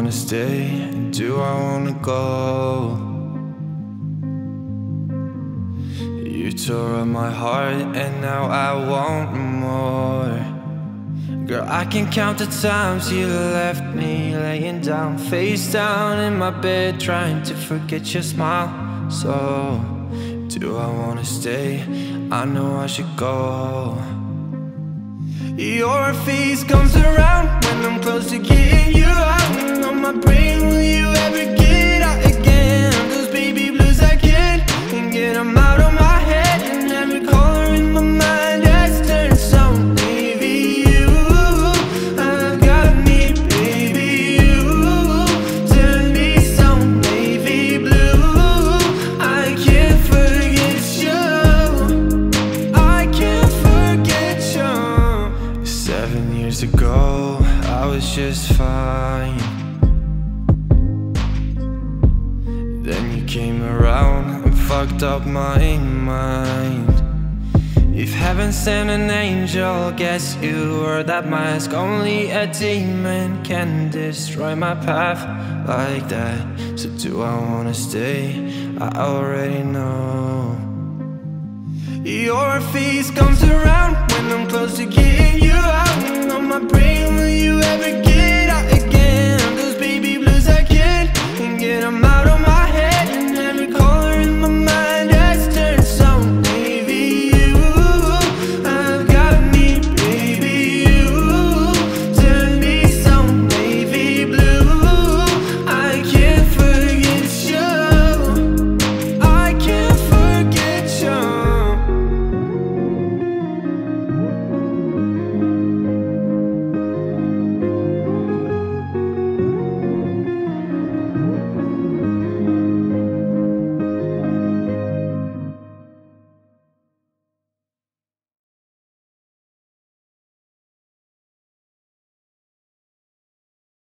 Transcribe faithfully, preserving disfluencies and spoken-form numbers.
wanna stay? Do I wanna go? You tore up my heart and now I want more. Girl, I can count the times you left me laying down, face down in my bed, trying to forget your smile. So, do I wanna stay? I know I should go. Your face comes around when I'm close to getting you out. And on my brain, will you ever get out again? Those baby blues I can't get them out of my head. And every color in my mind has turned so navy. You, I've got me, baby. You turn me so navy blue. I can't forget you. I can't forget you. Seven years ago, I was just fine. Then you came around and fucked up my mind. If heaven sent an angel, guess you were that mask. Only a demon can destroy my path like that. So do I wanna stay? I already know.